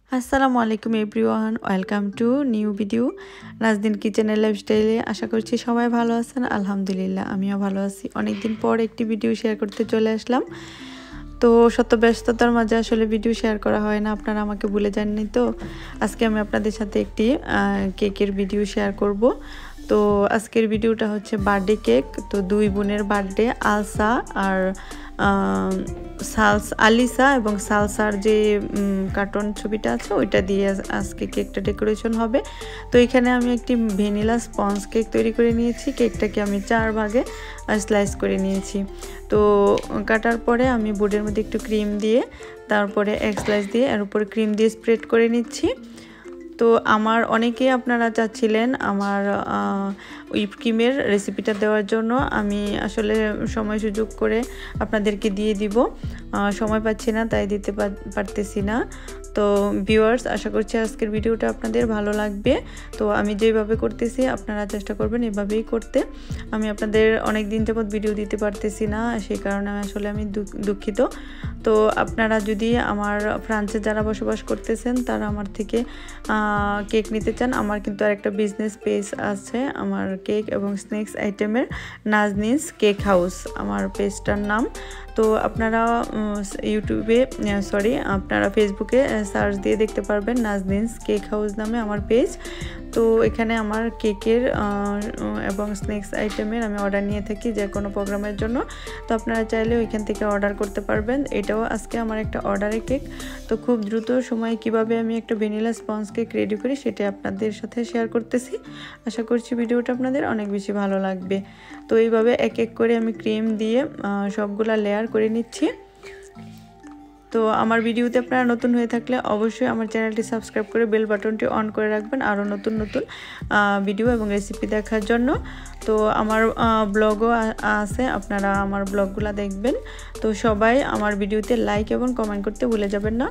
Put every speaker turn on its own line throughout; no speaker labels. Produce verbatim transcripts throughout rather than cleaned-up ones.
আসসালামু আলাইকুম everyone, welcome to new video Nazdin কিচেনের লাইফস্টাইলে। আশা করছি সবাই ভালো আছেন। আলহামদুলিল্লাহ আমিও ভালো আছি। অনেকদিন পর একটি ভিডিও শেয়ার করতে চলে আসলাম। তো শত ব্যস্ততার মাঝে আসলে ভিডিও শেয়ার করা হয় না, আপনারা আমাকে ভুলে যাননি। তো আজকে আমি আপনাদের সাথে একটি কেকের ভিডিও শেয়ার করব। তো আজকের ভিডিওটা হচ্ছে বার্থডে কেক। তো দুই বোনের বার্থডে, আলসা আর সালস আলিসা এবং সালসার যে কার্টুন ছবিটা আছে ওইটা দিয়ে আজকে কেকটা ডেকোরেশন হবে। তো এখানে আমি একটি ভ্যানিলা স্পঞ্জ কেক তৈরি করে নিয়েছি। কেকটাকে আমি চার ভাগে স্লাইস করে নিয়েছি। তো কাটার পরে আমি বোর্ডের মধ্যে একটু ক্রিম দিয়ে, তারপরে এক স্লাইস দিয়ে এর উপরে ক্রিম দিয়ে স্প্রেড করে নিচ্ছি। তো আমার অনেকেই আপনারা চাচ্ছিলেন আমার হুইপ ক্রিমের রেসিপিটা দেওয়ার জন্য। আমি আসলে সময় সুযোগ করে আপনাদেরকে দিয়ে দিব, সময় পাচ্ছি না তাই দিতে পারতেছি না। তো ভিউয়ার্স, আশা করছি আজকের ভিডিওটা আপনাদের ভালো লাগবে। তো আমি যেভাবে করতেছি আপনারা চেষ্টা করবেন এভাবেই করতে। আমি আপনাদের অনেক দিন যাবত ভিডিও দিতে পারতেছি না, সেই কারণে আসলে আমি দুঃখিত। তো আপনারা যদি আমার ফ্রান্সে যারা বসবাস করতেছেন তারা আমার থেকে কেক নিতে চান, আমার কিন্তু আরেকটা বিজনেস পেজ আছে আমার কেক এবং স্ন্যাক্স আইটেমের, নাজনিনস কেক হাউস আমার পেজটার নাম। তো আপনারা ইউটিউবে সরি আপনারা ফেসবুকে সার্চ দিয়ে দেখতে পারবেন নাজনিনস কেক হাউস নামে আমার পেজ। তো এখানে আমার কেকের এবং স্ন্যাক্স আইটেমের আমি অর্ডার নিয়ে থাকি যে কোনো প্রোগ্রামের জন্য। তো আপনারা চাইলে ওইখান থেকে অর্ডার করতে পারবেন। এটাও আজকে আমার একটা অর্ডারের কেক। তো খুব দ্রুত সময়ে কিভাবে আমি একটা ভ্যানিলা স্পঞ্জ কেক রেডি করি সেটা আপনাদের সাথে শেয়ার করতেছি। আশা করছি ভিডিওটা আপনাদের অনেক বেশি ভালো লাগবে। তো এইভাবে এক এক করে আমি ক্রিম দিয়ে সবগুলা লেয়ার করে নিচ্ছি। তো আমার ভিডিওতে আপনারা নতুন হয়ে থাকলে অবশ্যই আমার চ্যানেলটি সাবস্ক্রাইব করে বেল বাটনটি অন করে রাখবেন আরও নতুন নতুন ভিডিও এবং রেসিপি দেখার জন্য। তো আমার ব্লগও আছে, আপনারা আমার ব্লগগুলো দেখবেন। তো সবাই আমার ভিডিওতে লাইক এবং কমেন্ট করতে ভুলে যাবেন না।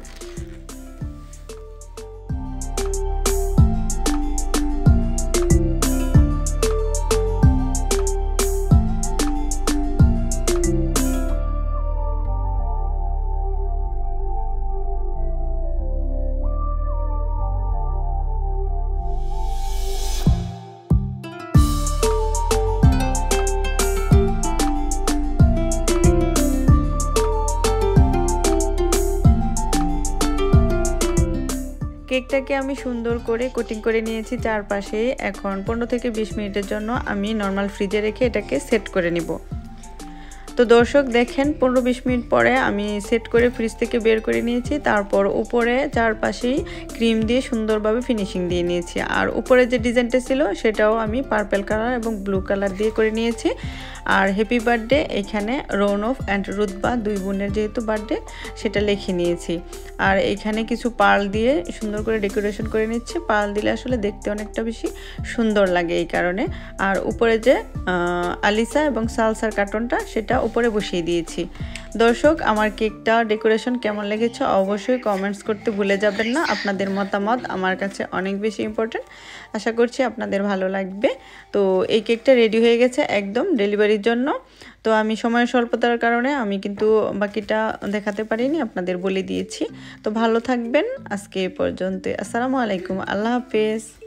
কেকটাকে আমি সুন্দর করে কোটিং করে নিয়েছি চারপাশে। এখন পনেরো থেকে বিশ মিনিটের জন্য আমি নর্মাল ফ্রিজে রেখে এটাকে সেট করে নিব। তো দর্শক দেখেন, পনেরো বিশ মিনিট পরে আমি সেট করে ফ্রিজ থেকে বের করে নিয়েছি। তারপর উপরে চারপাশেই ক্রিম দিয়ে সুন্দরভাবে ফিনিশিং দিয়ে নিয়েছি। আর উপরে যে ডিজাইনটা ছিল সেটাও আমি পার্পল কালার এবং ব্লু কালার দিয়ে করে নিয়েছি। আর হ্যাপি বার্থডে এখানে রৌনফ অ্যান্ড রুতবা দুই বোনের যেহেতু বার্থডে সেটা লিখে নিয়েছি। আর এখানে কিছু পার্ল দিয়ে সুন্দর করে ডেকোরেশন করে নিচ্ছি। পার্ল দিলে আসলে দেখতে অনেকটা বেশি সুন্দর লাগে এই কারণে। আর উপরে যে আলিসা এবং সালসার কার্টুনটা সেটা উপরে বসিয়ে দিয়েছি। দর্শক, আমার কেকটা ডেকোরেশন কেমন লেগেছে অবশ্যই কমেন্টস করতে ভুলে যাবেন না। আপনাদের মতামত আমার কাছে অনেক বেশি ইম্পর্টেন্ট। আশা করছি আপনাদের ভালো লাগবে। তো এই কেকটা রেডি হয়ে গেছে একদম ডেলিভারির জন্য। তো আমি সময়ের স্বল্পতার কারণে আমি কিন্তু বাকিটা দেখাতে পারিনি, আপনাদের বলে দিয়েছি। তো ভালো থাকবেন আজকে এই পর্যন্ত। আসসালামু আলাইকুম, আল্লাহ হাফেজ।